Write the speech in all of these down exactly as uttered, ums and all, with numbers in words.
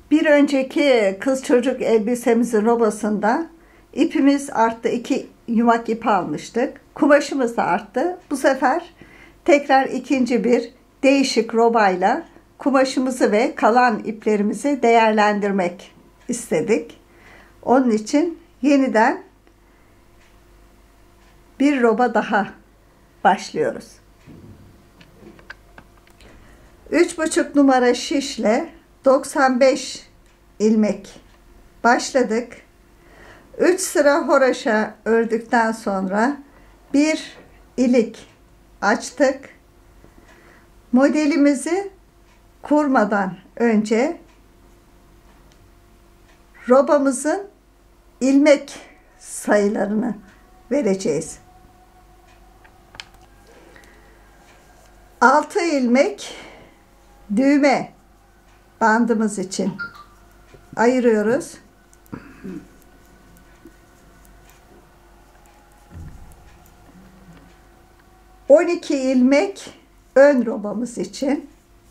Bir önceki kız çocuk elbisemizin robasında ipimiz arttı. İki yumak ip almıştık. Kumaşımız da arttı. Bu sefer tekrar ikinci bir değişik robayla kumaşımızı ve kalan iplerimizi değerlendirmek istedik. Onun için yeniden bir roba daha başlıyoruz. üç buçuk numara şişle doksan beş ilmek başladık. üç sıra horoşa ördükten sonra bir ilik açtık. Modelimizi kurmadan önce robamızın ilmek sayılarını vereceğiz. altı ilmek düğme bandımız için ayırıyoruz. on iki ilmek ön robamız için.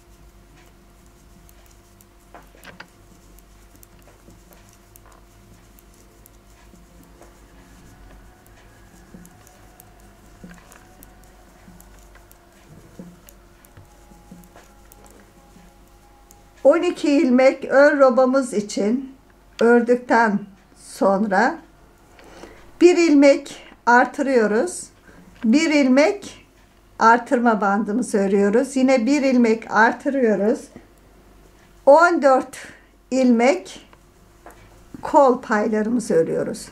on iki ilmek ön robamız için ördükten sonra bir ilmek artırıyoruz. bir ilmek artırma bandımızı örüyoruz. Yine bir ilmek artırıyoruz. on dört ilmek kol paylarımızı örüyoruz.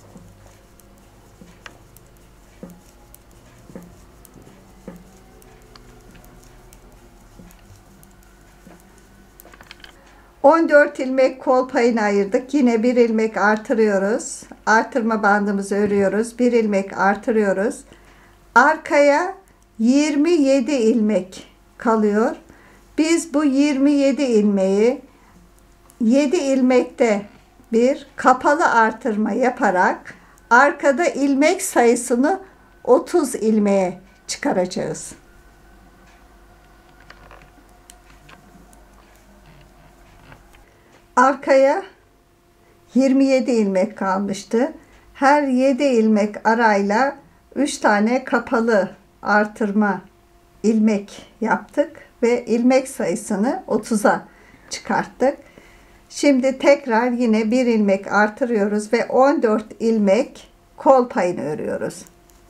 on dört ilmek kol payını ayırdık. Yine bir ilmek artırıyoruz. Artırma bandımızı örüyoruz. bir ilmek artırıyoruz. Arkaya yirmi yedi ilmek kalıyor. Biz bu yirmi yedi ilmeği yedi ilmekte bir kapalı artırma yaparak arkada ilmek sayısını otuz ilmeğe çıkaracağız. Arkaya yirmi yedi ilmek kalmıştı. Her yedi ilmek arayla üç tane kapalı artırma ilmek yaptık ve ilmek sayısını otuza çıkarttık. Şimdi tekrar yine bir ilmek artırıyoruz ve on dört ilmek kol payını örüyoruz.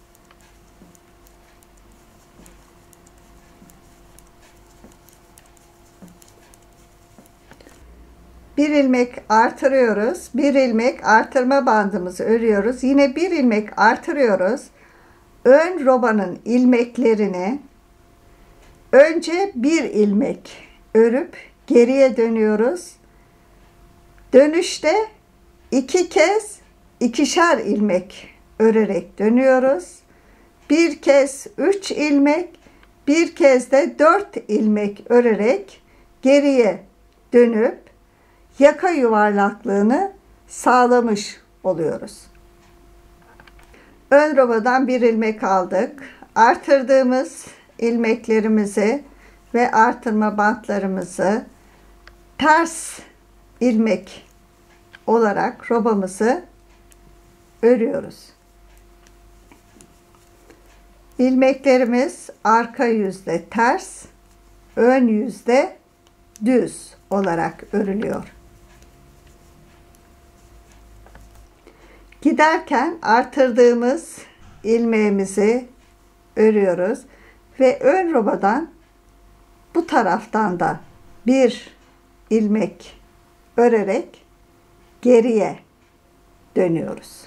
Bir ilmek artırıyoruz. Bir ilmek artırma bandımızı örüyoruz. Yine bir ilmek artırıyoruz. Ön robanın ilmeklerini önce bir ilmek örüp geriye dönüyoruz. Dönüşte iki kez ikişer ilmek örerek dönüyoruz. Bir kez üç ilmek, bir kez de dört ilmek örerek geriye dönüp yaka yuvarlaklığını sağlamış oluyoruz. Ön robadan bir ilmek aldık. Artırdığımız ilmeklerimizi ve artırma bantlarımızı ters ilmek olarak robamızı örüyoruz. İlmeklerimiz arka yüzde ters, ön yüzde düz olarak örülüyor. Giderken artırdığımız ilmeğimizi örüyoruz ve ön robadan bu taraftan da bir ilmek örerek geriye dönüyoruz.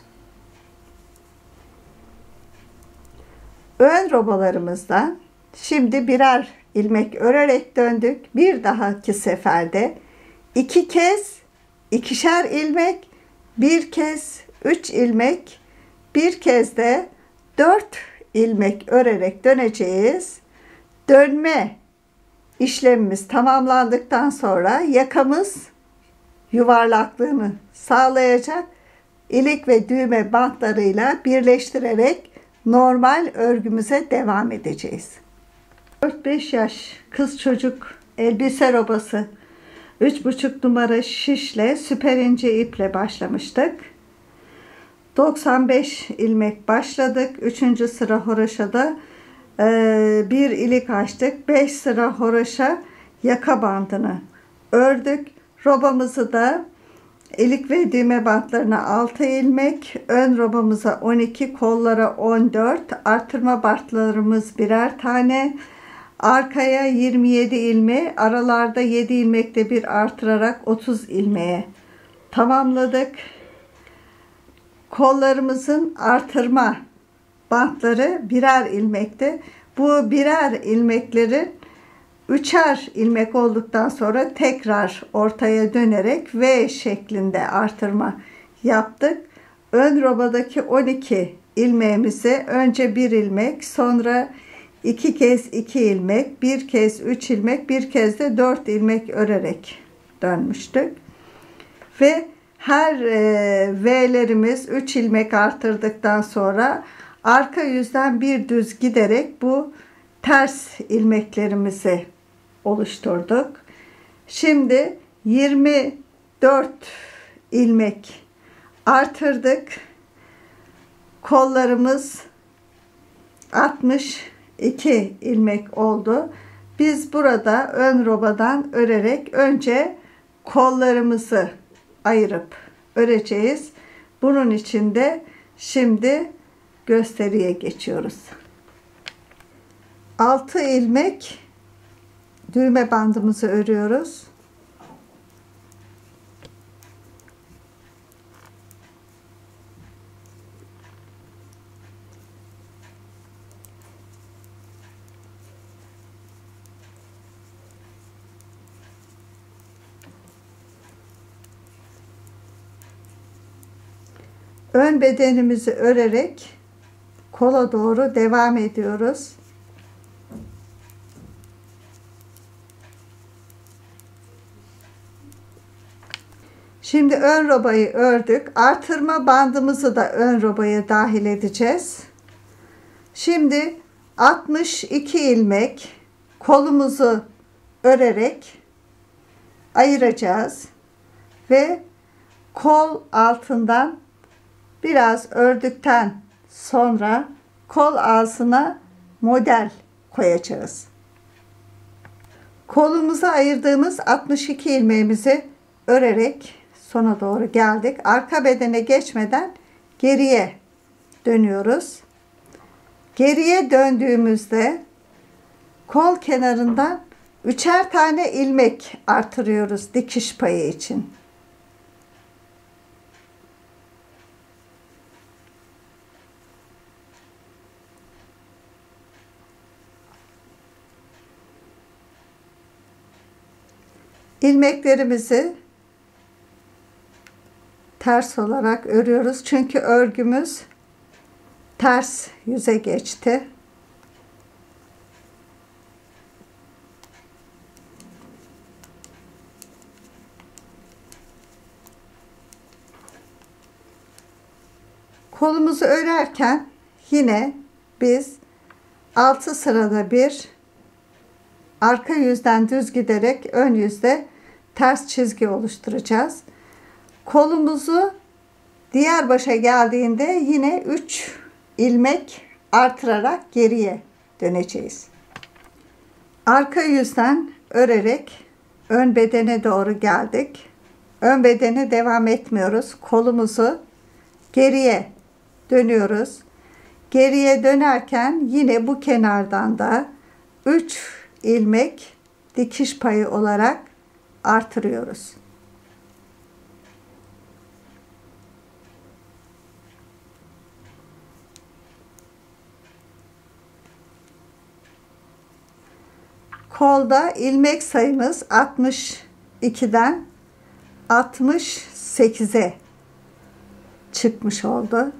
Ön robalarımızdan şimdi birer ilmek örerek döndük. Bir dahaki seferde iki kez ikişer ilmek, bir kez üç ilmek, bir kez de dört ilmek örerek döneceğiz. Dönme işlemimiz tamamlandıktan sonra yakamız yuvarlaklığını sağlayacak. İlik ve düğme bantlarıyla birleştirerek normal örgümüze devam edeceğiz. dört beş yaş kız çocuk elbise robası üç buçuk numara şişle süper ince iple başlamıştık. doksan beş ilmek başladık. üçüncü sıra horoşada e, bir ilik açtık. beş sıra horoşa yaka bandını ördük. Robamızı da ilik ve düğme bantlarına altı ilmek, ön robamıza on iki, kollara on dört, artırma bantlarımız birer tane, arkaya yirmi yedi ilmeği, aralarda yedi ilmekte bir artırarak otuz ilmeğe tamamladık. Kollarımızın artırma bantları birer ilmekti. Bu birer ilmeklerin üçer ilmek olduktan sonra tekrar ortaya dönerek V şeklinde artırma yaptık. Ön robadaki on iki ilmeğimizi önce bir ilmek, sonra iki kez iki ilmek, bir kez üç ilmek, bir kez de dört ilmek örerek dönmüştük. Ve her e, V'lerimiz üç ilmek artırdıktan sonra arka yüzden bir düz giderek bu ters ilmeklerimizi oluşturduk. Şimdi yirmi dört ilmek artırdık. Kollarımız altmış iki ilmek oldu. Biz burada ön robadan örerek önce kollarımızı ayırıp öreceğiz. Bunun için de şimdi gösteriye geçiyoruz. altı ilmek düğme bandımızı örüyoruz. Ön bedenimizi örerek kola doğru devam ediyoruz. Şimdi ön robayı ördük. Artırma bandımızı da ön robaya dahil edeceğiz. Şimdi altmış iki ilmek kolumuzu örerek ayıracağız ve kol altından biraz ördükten sonra kol altına model koyacağız. Kolumuza ayırdığımız altmış iki ilmeğimizi örerek sona doğru geldik. Arka bedene geçmeden geriye dönüyoruz. Geriye döndüğümüzde kol kenarından üçer tane ilmek artırıyoruz dikiş payı için. İlmeklerimizi ters olarak örüyoruz. Çünkü örgümüz ters yüze geçti. Kolumuzu örerken yine biz altı sırada bir arka yüzden düz giderek ön yüzde ters çizgi oluşturacağız. Kolumuzu diğer başa geldiğinde yine üç ilmek artırarak geriye döneceğiz. Arka yüzden örerek ön bedene doğru geldik. Ön bedene devam etmiyoruz. Kolumuzu geriye dönüyoruz. Geriye dönerken yine bu kenardan da üç ilmek dikiş payı olarak artırıyoruz. Kolda ilmek sayımız altmış ikiden altmış sekize çıkmış oldu.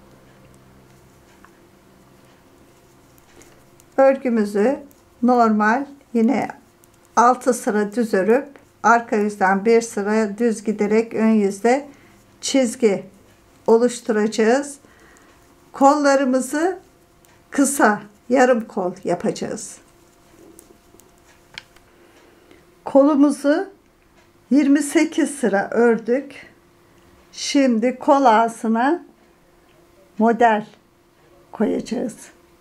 Örgümüzü normal yine altı sıra düz örüp arka yüzden bir sıra düz giderek ön yüzde çizgi oluşturacağız. Kollarımızı kısa yarım kol yapacağız. Kolumuzu yirmi sekiz sıra ördük. Şimdi kol ağzına model koyacağız.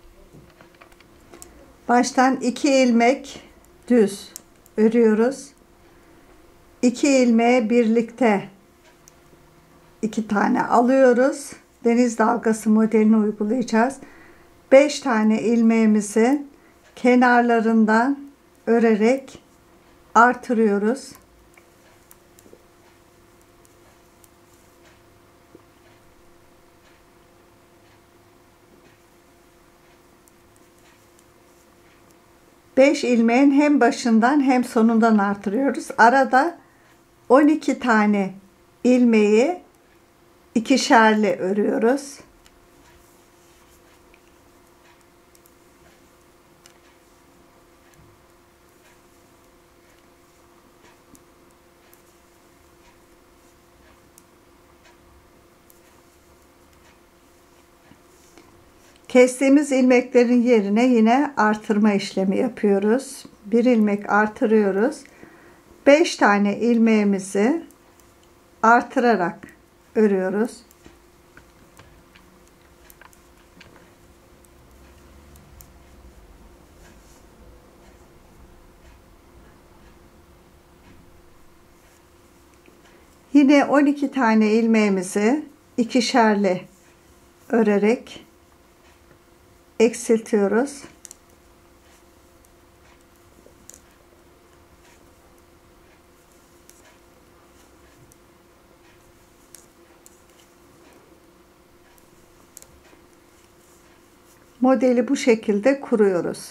Baştan iki ilmek düz örüyoruz. iki ilmeği birlikte iki tane alıyoruz. Deniz dalgası modelini uygulayacağız. beş tane ilmeğimizi kenarlarından örerek artırıyoruz. beş ilmeğin hem başından hem sonundan artırıyoruz. Arada on iki tane ilmeği ikişerli örüyoruz. Kestiğimiz ilmeklerin yerine yine artırma işlemi yapıyoruz. Bir ilmek artırıyoruz. beş tane ilmeğimizi artırarak örüyoruz. Yine on iki tane ilmeğimizi ikişerli örerek eksiltiyoruz. Modeli bu şekilde kuruyoruz.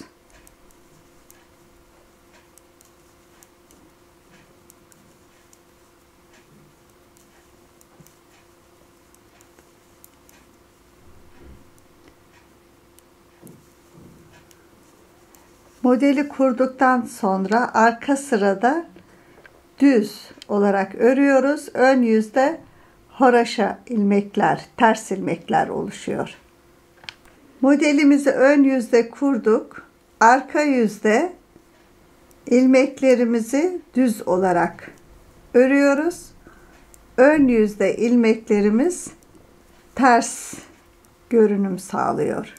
Modeli kurduktan sonra arka sırada düz olarak örüyoruz. Ön yüzde haraşa ilmekler, ters ilmekler oluşuyor. Modelimizi ön yüzde kurduk. Arka yüzde ilmeklerimizi düz olarak örüyoruz. Ön yüzde ilmeklerimiz ters görünüm sağlıyor.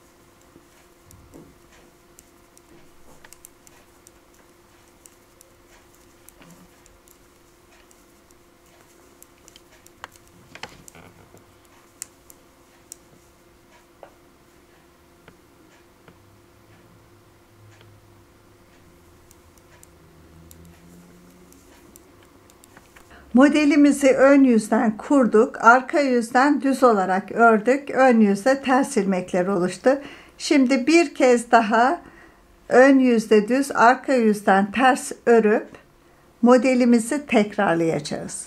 Modelimizi ön yüzden kurduk. Arka yüzden düz olarak ördük. Ön yüzde ters ilmekler oluştu. Şimdi bir kez daha ön yüzde düz, arka yüzden ters örüp modelimizi tekrarlayacağız.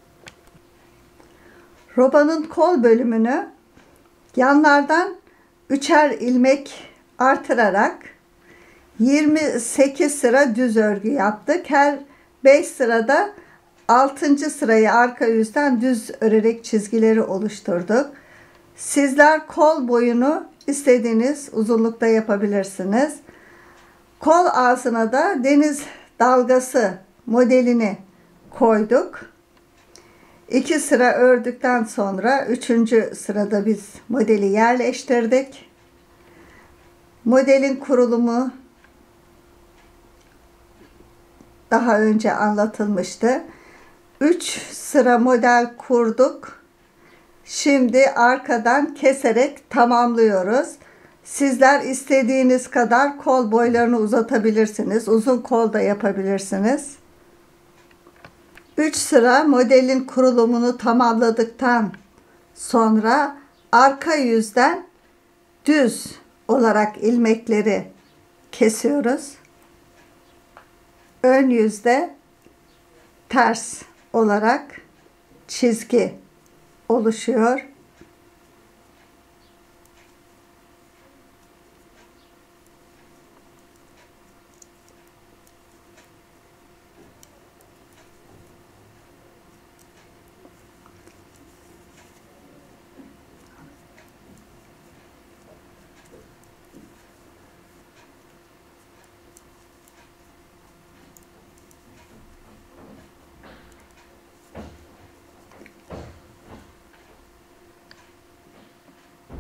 Robanın kol bölümünü yanlardan üçer ilmek artırarak yirmi sekiz sıra düz örgü yaptık. Her beş sırada altıncı sırayı arka yüzden düz örerek çizgileri oluşturduk. Sizler kol boyunu istediğiniz uzunlukta yapabilirsiniz. Kol ağzına da deniz dalgası modelini koyduk. İki sıra ördükten sonra üçüncü sırada biz modeli yerleştirdik. Modelin kurulumu daha önce anlatılmıştı. üç sıra model kurduk. Şimdi arkadan keserek tamamlıyoruz. Sizler istediğiniz kadar kol boylarını uzatabilirsiniz. Uzun kol da yapabilirsiniz. üç sıra modelin kurulumunu tamamladıktan sonra arka yüzden düz olarak ilmekleri kesiyoruz. Ön yüzde ters olarak çizgi oluşuyor.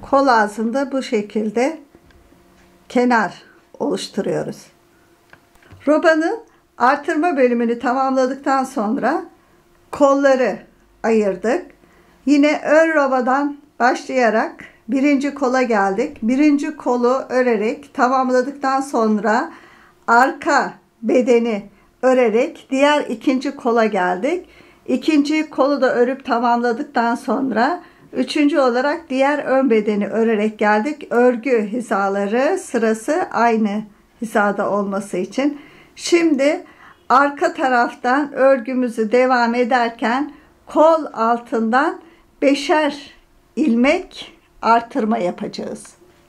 kol ağzında bu şekilde kenar oluşturuyoruz. Robanın artırma bölümünü tamamladıktan sonra kolları ayırdık. Yine ön robadan başlayarak birinci kola geldik. Birinci kolu örerek tamamladıktan sonra arka bedeni örerek diğer ikinci kola geldik. İkinci kolu da örüp tamamladıktan sonra üçüncü olarak diğer ön bedeni örerek geldik. Örgü hizaları sırası aynı hizada olması için. Şimdi arka taraftan örgümüzü devam ederken kol altından beşer ilmek artırma yapacağız.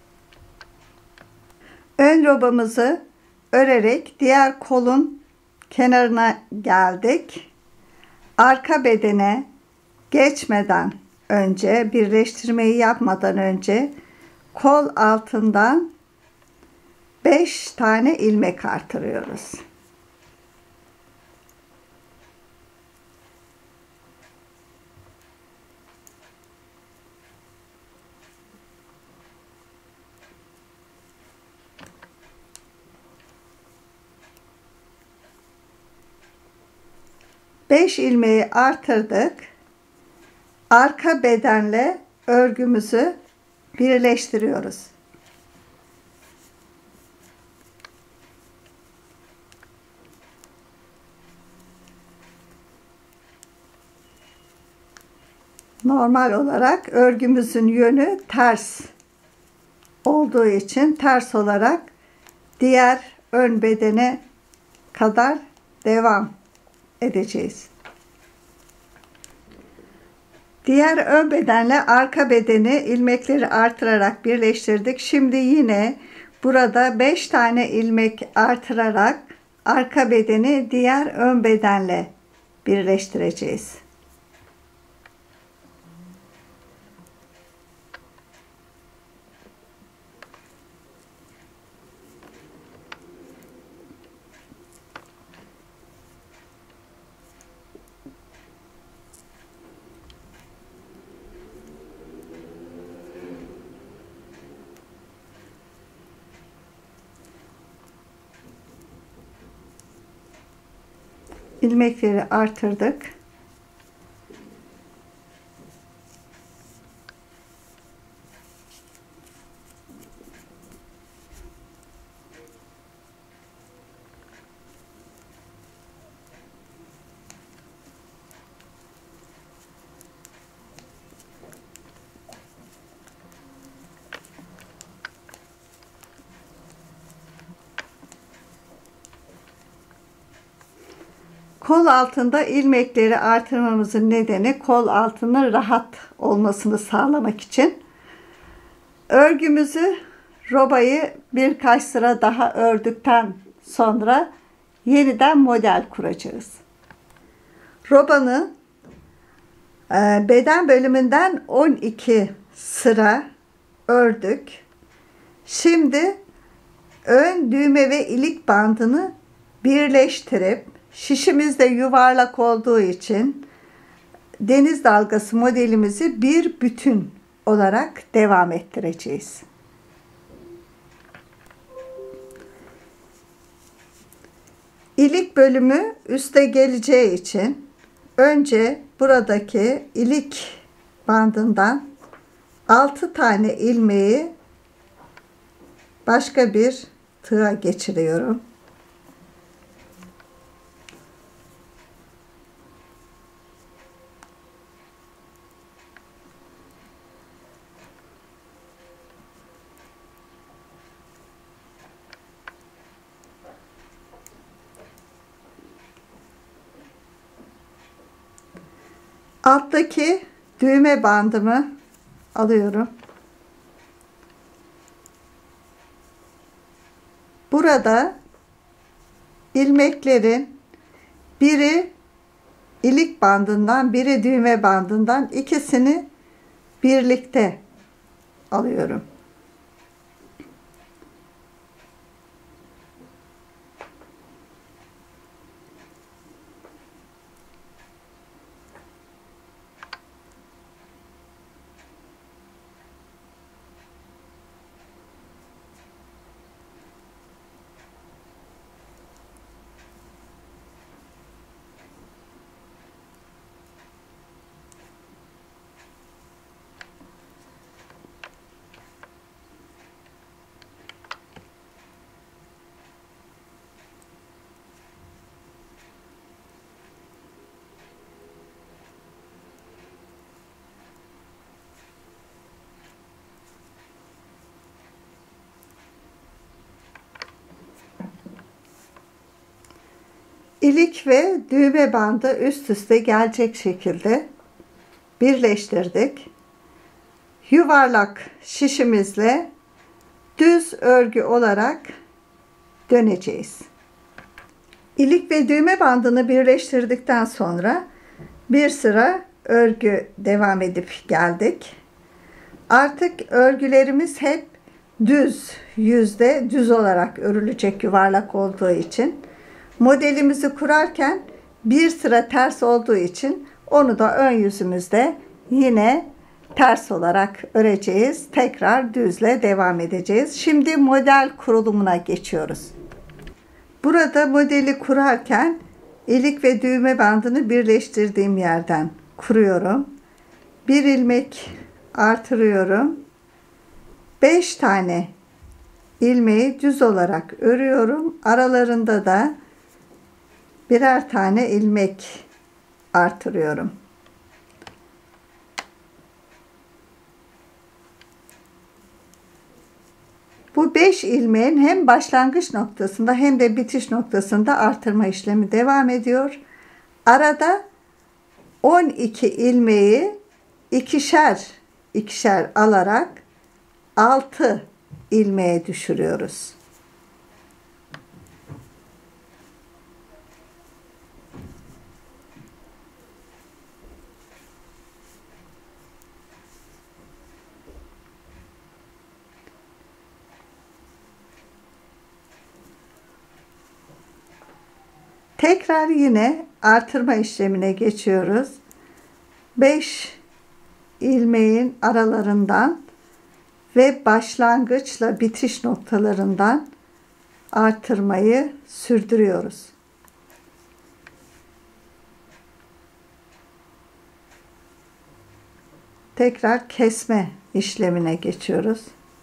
Ön robamızı örerek diğer kolun kenarına geldik. Arka bedene geçmeden önce, birleştirmeyi yapmadan önce kol altından beş tane ilmek artırıyoruz. beş ilmeği artırdık. Arka bedenle örgümüzü birleştiriyoruz. Normal olarak örgümüzün yönü ters olduğu için ters olarak diğer ön bedene kadar devam edeceğiz. Diğer ön bedenle arka bedeni ilmekleri artırarak birleştirdik. Şimdi yine burada beş tane ilmek artırarak arka bedeni diğer ön bedenle birleştireceğiz. İlmekleri artırdık. Kol altında ilmekleri artırmamızın nedeni kol altının rahat olmasını sağlamak için. Örgümüzü, robayı birkaç sıra daha ördükten sonra yeniden model kuracağız. Robanın beden bölümünden on iki sıra ördük. Şimdi ön düğme ve ilik bandını birleştirip, şişimiz de yuvarlak olduğu için deniz dalgası modelimizi bir bütün olarak devam ettireceğiz. İlik bölümü üste geleceği için önce buradaki ilik bandından altı tane ilmeği başka bir tığa geçiriyorum. Alttaki düğme bandımı alıyorum. Burada ilmeklerin biri ilik bandından, biri düğme bandından, ikisini birlikte alıyorum. İlik ve düğme bandı üst üste gelecek şekilde birleştirdik. Yuvarlak şişimizle düz örgü olarak döneceğiz. İlik ve düğme bandını birleştirdikten sonra bir sıra örgü devam edip geldik. Artık örgülerimiz hep düz yüzde düz olarak örülecek, yuvarlak olduğu için. Modelimizi kurarken bir sıra ters olduğu için onu da ön yüzümüzde yine ters olarak öreceğiz. Tekrar düzle devam edeceğiz. Şimdi model kurulumuna geçiyoruz. Burada modeli kurarken ilik ve düğme bandını birleştirdiğim yerden kuruyorum. Bir ilmek artırıyorum. beş tane ilmeği düz olarak örüyorum. Aralarında da birer tane ilmek artırıyorum. Bu beş ilmeğin hem başlangıç noktasında hem de bitiş noktasında artırma işlemi devam ediyor. Arada on iki ilmeği ikişer ikişer alarak altı ilmeğe düşürüyoruz. Tekrar yine artırma işlemine geçiyoruz. beş ilmeğin aralarından ve başlangıçla bitiş noktalarından artırmayı sürdürüyoruz. Tekrar kesme işlemine geçiyoruz.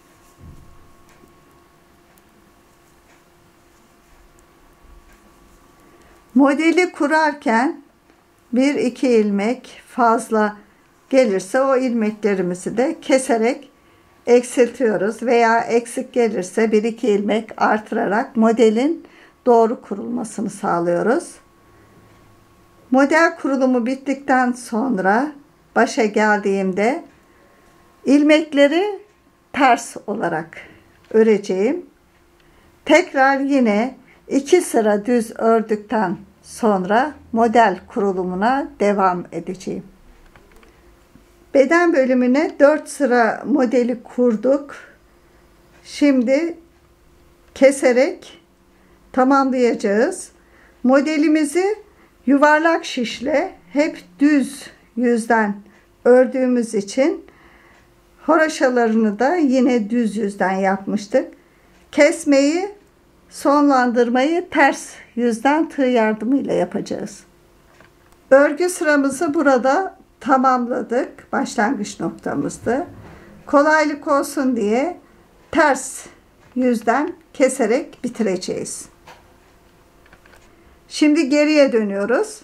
Modeli kurarken bir iki ilmek fazla gelirse o ilmeklerimizi de keserek eksiltiyoruz veya eksik gelirse bir iki ilmek artırarak modelin doğru kurulmasını sağlıyoruz. Model kurulumu bittikten sonra başa geldiğimde ilmekleri ters olarak öreceğim. Tekrar yine iki sıra düz ördükten sonra model kurulumuna devam edeceğim. Beden bölümüne dört sıra modeli kurduk. Şimdi keserek tamamlayacağız. Modelimizi yuvarlak şişle hep düz yüzden ördüğümüz için horoşalarını da yine düz yüzden yapmıştık. Kesmeyi, sonlandırmayı ters yüzden tığ yardımıyla yapacağız. Örgü sıramızı burada tamamladık. Başlangıç noktamızdı. Kolaylık olsun diye ters yüzden keserek bitireceğiz. Şimdi geriye dönüyoruz.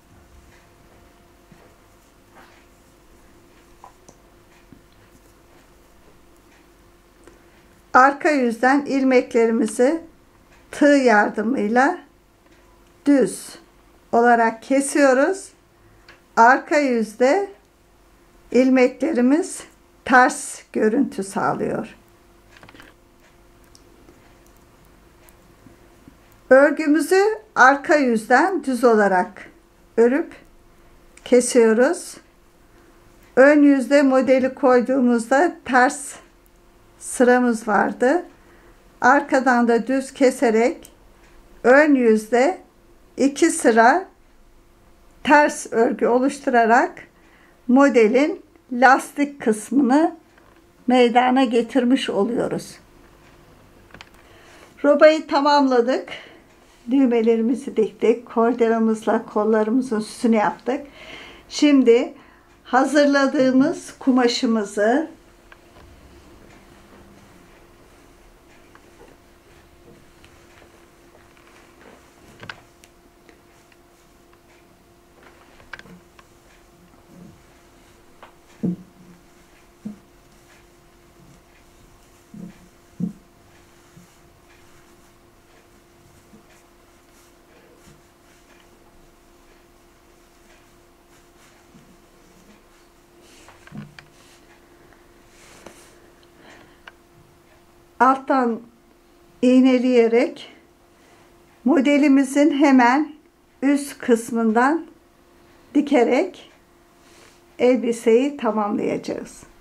Arka yüzden ilmeklerimizi tığ yardımıyla düz olarak kesiyoruz. Arka yüzde ilmeklerimiz ters görüntü sağlıyor. Örgümüzü arka yüzden düz olarak örüp kesiyoruz. Ön yüzde modeli koyduğumuzda ters sıramız vardı. Arkadan da düz keserek ön yüzde iki sıra ters örgü oluşturarak modelin lastik kısmını meydana getirmiş oluyoruz. Robayı tamamladık. Düğmelerimizi diktik. Kordelamızla kollarımızın süsünü yaptık. Şimdi hazırladığımız kumaşımızı alttan iğneleyerek modelimizin hemen üst kısmından dikerek elbiseyi tamamlayacağız.